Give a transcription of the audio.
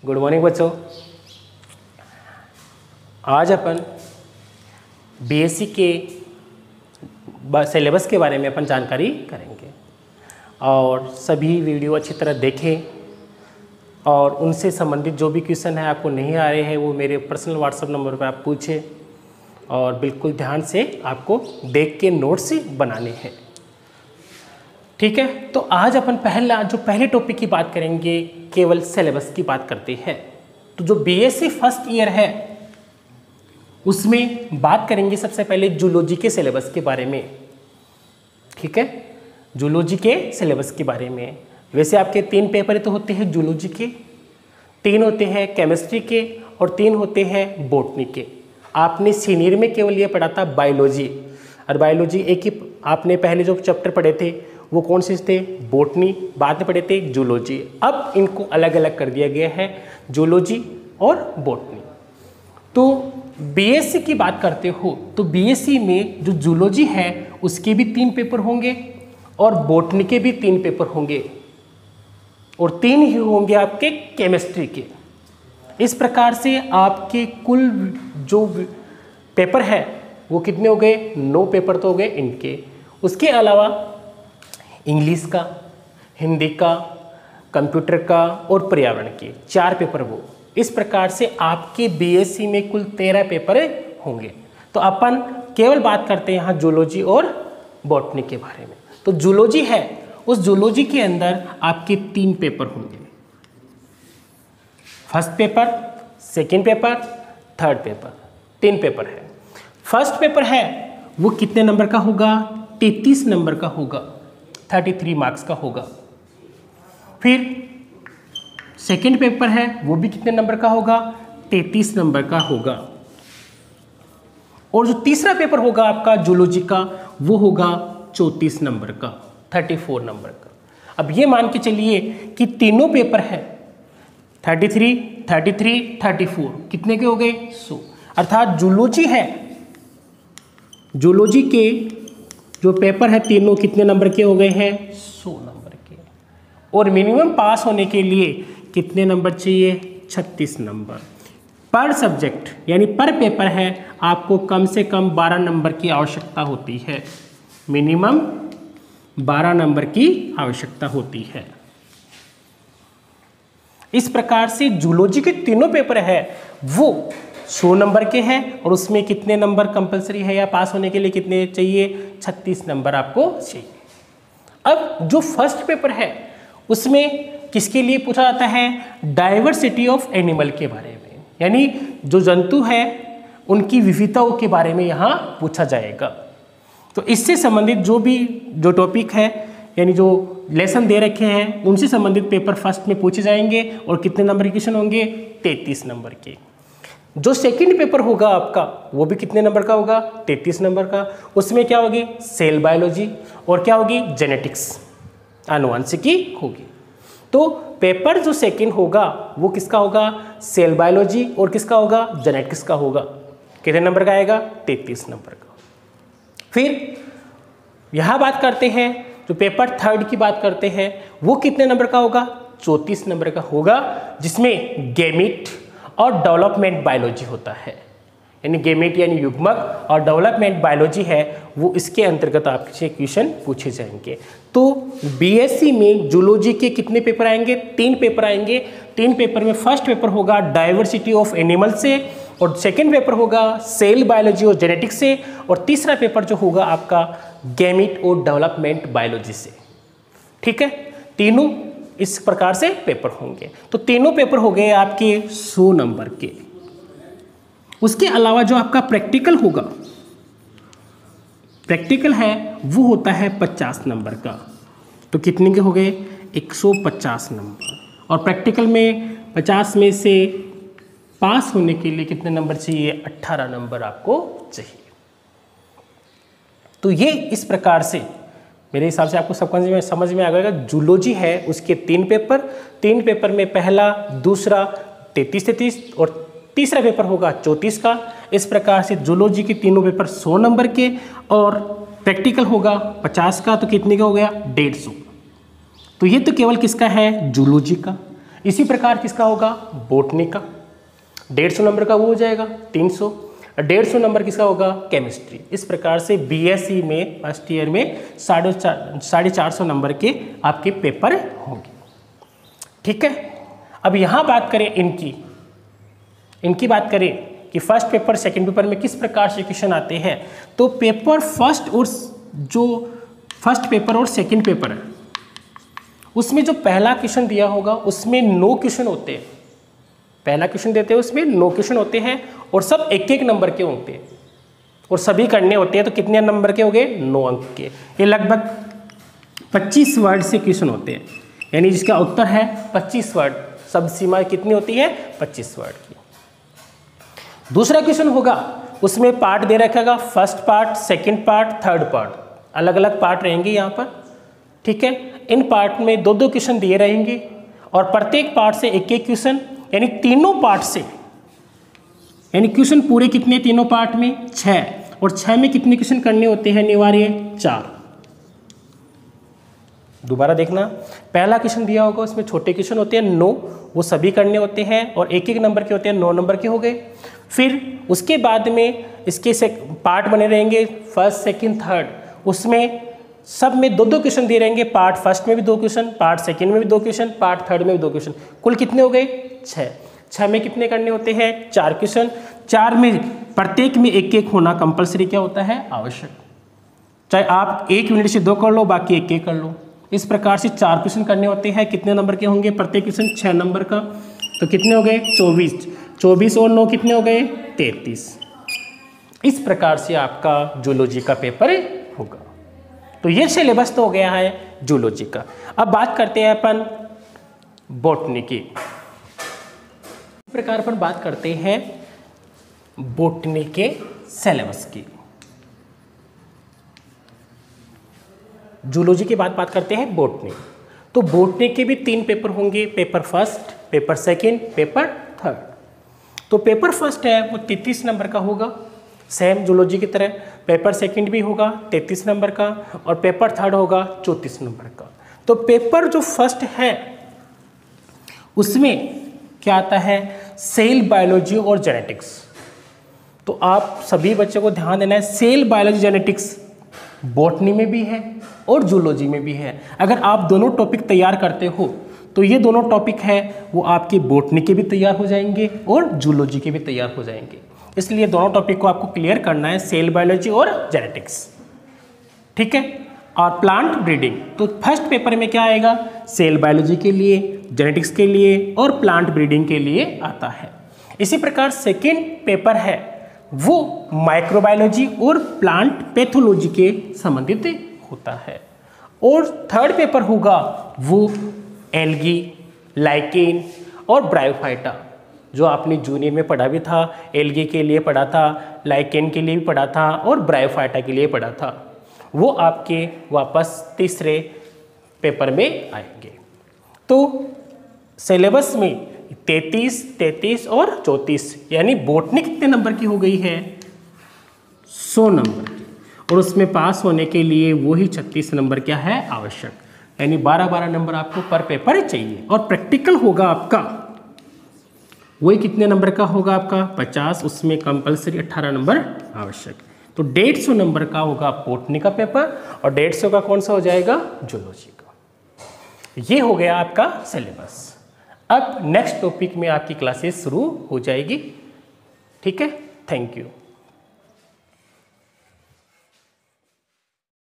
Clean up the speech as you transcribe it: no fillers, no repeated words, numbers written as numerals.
Good morning बच्चों। आज अपन BSc के सिलेबस के बारे में अपन जानकारी करेंगे और सभी वीडियो अच्छी तरह देखें और उनसे संबंधित जो भी क्वेश्चन है आपको नहीं आ रहे हैं वो मेरे पर्सनल व्हाट्सएप नंबर पर आप पूछें और बिल्कुल ध्यान से आपको देख के नोट्स बनाने हैं। ठीक है, तो आज अपन पहले टॉपिक की बात करेंगे, केवल सिलेबस की बात करते हैं। तो जो बीएससी फर्स्ट ईयर है उसमें बात करेंगे सबसे पहले जूलॉजी के सिलेबस के बारे में। ठीक है, जूलॉजी के सिलेबस के बारे में। वैसे आपके 3 पेपर तो होते हैं जूलॉजी के, 3 होते हैं केमिस्ट्री के और 3 होते हैं बॉटनी के। आपने सीनियर में केवल ये पढ़ा था बायोलॉजी, और बायोलॉजी एक ही आपने पहले जो चैप्टर पढ़े थे वो कौन से थे, बॉटनी, बाद में पढ़े थे जूलॉजी। अब इनको अलग अलग कर दिया गया है, जूलॉजी और बॉटनी। तो बीएससी की बात करते हो तो बीएससी में जो जूलॉजी है उसके भी 3 पेपर होंगे और बॉटनी के भी 3 पेपर होंगे और 3 ही होंगे आपके केमिस्ट्री के। इस प्रकार से आपके कुल जो पेपर है वो कितने हो गए, 9 पेपर तो हो गए इनके। उसके अलावा इंग्लिश का, हिंदी का, कंप्यूटर का और पर्यावरण के 4 पेपर वो। इस प्रकार से आपके बीएससी में कुल 13 पेपर होंगे। तो अपन केवल बात करते हैं यहाँ जूलॉजी और बॉटनी के बारे में। तो जूलॉजी है, उस जूलॉजी के अंदर आपके 3 पेपर होंगे, first paper, second paper, third paper. 3 paper है। फर्स्ट पेपर है वो कितने नंबर का होगा, 33 नंबर का होगा, 33 मार्क्स का होगा। फिर सेकंड पेपर है वो भी कितने नंबर का होगा, 33 नंबर का होगा। और जो तीसरा पेपर होगा आपका जूलॉजी का वो होगा 34 नंबर का, 34 नंबर का। अब ये मान के चलिए कि तीनों पेपर है 33, 33, 34 कितने के हो गए, 100। अर्थात जूलॉजी है, जूलॉजी के जो पेपर है तीनों कितने नंबर के हो गए हैं, 100 नंबर के। और मिनिमम पास होने के लिए कितने नंबर चाहिए, 36 नंबर पर सब्जेक्ट, यानी पर पेपर है आपको कम से कम 12 नंबर की आवश्यकता होती है। मिनिमम 12 नंबर की आवश्यकता होती है। इस प्रकार से जूलॉजी के तीनों पेपर है वो 100 नंबर के हैं और उसमें कितने नंबर कंपलसरी है या पास होने के लिए कितने चाहिए, 36 नंबर आपको चाहिए। अब जो फर्स्ट पेपर है उसमें किसके लिए पूछा जाता है, डाइवर्सिटी ऑफ एनिमल के बारे में, यानी जो जंतु है उनकी विविधताओं के बारे में यहाँ पूछा जाएगा। तो इससे संबंधित जो टॉपिक है यानी जो लेसन दे रखे हैं उनसे संबंधित पेपर फर्स्ट में पूछे जाएंगे और कितने नंबर के क्वेश्चन होंगे, 33 नंबर के। जो सेकंड पेपर होगा आपका वो भी कितने नंबर का होगा, 33 नंबर का। उसमें क्या होगी, सेल बायोलॉजी और क्या होगी, जेनेटिक्स, आनुवंशिकी होगी। तो पेपर जो सेकंड होगा वो किसका होगा, सेल बायोलॉजी और किसका होगा, जेनेटिक्स का होगा। कितने नंबर का आएगा, 33 नंबर का। फिर यहाँ बात करते हैं जो पेपर थर्ड की बात करते हैं वो कितने नंबर का होगा, 34 नंबर का होगा, जिसमें गैमीट और डेवलपमेंट बायोलॉजी होता है। यानी गैमीट यानी युग्मक और डेवलपमेंट बायोलॉजी है वो इसके अंतर्गत आपसे क्वेश्चन पूछे जाएंगे। तो बीएससी में जूलॉजी के कितने पेपर आएंगे, 3 पेपर आएंगे। 3 पेपर में फर्स्ट पेपर होगा डाइवर्सिटी ऑफ एनिमल से और सेकंड पेपर होगा सेल बायोलॉजी और जेनेटिक्स से और तीसरा पेपर जो होगा आपका गैमीट और डेवलपमेंट बायोलॉजी से। ठीक है, तीनों इस प्रकार से पेपर होंगे। तो तीनों पेपर हो गए आपके 100 नंबर के। उसके अलावा जो आपका प्रैक्टिकल होगा, प्रैक्टिकल है वो होता है 50 नंबर का। तो कितने के हो गए, 150 नंबर। और प्रैक्टिकल में 50 में से पास होने के लिए कितने नंबर चाहिए, 18 नंबर आपको चाहिए। तो ये इस प्रकार से मेरे हिसाब से आपको सब समझ में आ गएगा। जूलॉजी है उसके 3 पेपर, 3 पेपर में पहला, दूसरा 33 और तीसरा पेपर होगा 34 का। इस प्रकार से जूलॉजी के तीनों पेपर 100 नंबर के और प्रैक्टिकल होगा 50 का। तो कितने का हो गया, 150। तो ये तो केवल किसका है, जूलॉजी का। इसी प्रकार किसका होगा, बॉटनी का 150 नंबर का वो हो जाएगा 300। 150 नंबर किसका होगा, केमिस्ट्री। इस प्रकार से बीएससी में फर्स्ट ईयर में 450 नंबर के आपके पेपर होंगे। ठीक है, अब यहाँ बात करें इनकी बात करें कि फर्स्ट पेपर सेकंड पेपर में किस प्रकार से क्वेश्चन आते हैं। तो पेपर फर्स्ट पेपर और सेकंड पेपर है, उसमें जो पहला क्वेश्चन दिया होगा उसमें 9 क्वेश्चन होते हैं। पहला क्वेश्चन देते हैं उसमें 9 क्वेश्चन होते हैं और सब 1-1 नंबर के होते हैं और सभी करने होते हैं। तो कितने नंबर के हो गए, 9 अंक के। ये लगभग 25 वर्ड से क्वेश्चन होते हैं, यानी जिसका उत्तर है 25 वर्ड। सब सीमा कितनी होती है, 25 वर्ड की। दूसरा क्वेश्चन होगा, उसमें पार्ट दे रखेगा, first part, second part, third part, अलग अलग पार्ट रहेंगे यहाँ पर। ठीक है, इन पार्ट में 2-2 क्वेश्चन दिए रहेंगे और प्रत्येक पार्ट से 1-1 क्वेश्चन, यानी तीनों पार्ट से, यानी क्वेश्चन पूरे कितने तीनों पार्ट में 6, और 6 में कितने क्वेश्चन करने होते हैं अनिवार्य, 4। दोबारा देखना, पहला क्वेश्चन दिया होगा उसमें छोटे क्वेश्चन होते हैं 9, वो सभी करने होते हैं और 1-1 नंबर के होते हैं, 9 नंबर के हो गए। फिर उसके बाद में इसके पार्ट बने रहेंगे फर्स्ट, सेकंड, थर्ड, उसमें सब में 2-2 क्वेश्चन दिए रहेंगे। पार्ट फर्स्ट में भी 2 क्वेश्चन, पार्ट सेकंड में भी 2 क्वेश्चन, पार्ट थर्ड में भी 2 क्वेश्चन, कुल कितने हो गए, 6। 6 में कितने करने होते हैं, 4 क्वेश्चन। 4 में प्रत्येक में 1-1 होना कंपलसरी क्या होता है, आवश्यक। चाहे आप 1 मिनट से 2 कर लो, बाकी 1-1 कर लो। इस प्रकार से 4 क्वेश्चन करने होते हैं। कितने नंबर के होंगे, प्रत्येक क्वेश्चन 6 नंबर का, तो कितने हो गए, 24। 24 और 9 कितने हो गए, 33। इस प्रकार से आपका जूलॉजी का पेपर होगा। तो ये सिलेबस तो हो गया है जूलॉजी का। अब बात करते हैं अपन बॉटनी की। इस प्रकार अपन बात करते हैं बॉटनी के सिलेबस की। जूलॉजी की बात करते हैं बॉटनी। तो बॉटनी के भी 3 पेपर होंगे, paper first, paper second, paper third. तो पेपर फर्स्ट है वो 33 नंबर का होगा, सेम जूलॉजी की तरह। पेपर सेकंड भी होगा 33 नंबर का और पेपर थर्ड होगा 34 नंबर का। तो पेपर जो फर्स्ट है उसमें क्या आता है, सेल बायोलॉजी और जेनेटिक्स। तो आप सभी बच्चों को ध्यान देना है, सेल बायोलॉजी जेनेटिक्स बॉटनी में भी है और जूलॉजी में भी है। अगर आप दोनों टॉपिक तैयार करते हो तो ये दोनों टॉपिक है वो आपके बॉटनी के भी तैयार हो जाएंगे और जूलॉजी के भी तैयार हो जाएंगे। इसलिए दोनों टॉपिक को आपको क्लियर करना है, सेल बायोलॉजी और जेनेटिक्स। ठीक है, और प्लांट ब्रीडिंग, तो फर्स्ट पेपर में क्या आएगा, सेल बायोलॉजी के लिए, जेनेटिक्स के लिए और प्लांट ब्रीडिंग के लिए आता है। इसी प्रकार सेकेंड पेपर है वो माइक्रोबायोलॉजी और प्लांट पैथोलॉजी के संबंधित होता है। और थर्ड पेपर होगा वो एल्गी, लाइकेन और ब्रायोफाइटा, जो आपने जूनियर में पढ़ा भी था। एल्गी के लिए पढ़ा था, लाइकेन के लिए भी पढ़ा था और ब्रायोफाइटा के लिए पढ़ा था। वो आपके वापस तीसरे पेपर में आएंगे। तो सिलेबस में 33, 33 और 34, यानी बॉटनी कितने नंबर की हो गई है, 100 नंबर की। और उसमें पास होने के लिए वही 36 नंबर क्या है, आवश्यक, यानी 12-12 नंबर आपको पर पेपर चाहिए। और प्रैक्टिकल होगा आपका वही कितने नंबर का होगा, आपका 50, उसमें कंपलसरी 18 नंबर आवश्यक। तो 150 नंबर का होगा बॉटनी का पेपर और 150 का कौन सा हो जाएगा, जूलॉजी का। ये हो गया आपका सिलेबस। अब नेक्स्ट टॉपिक में आपकी क्लासेस शुरू हो जाएगी। ठीक है, थैंक यू।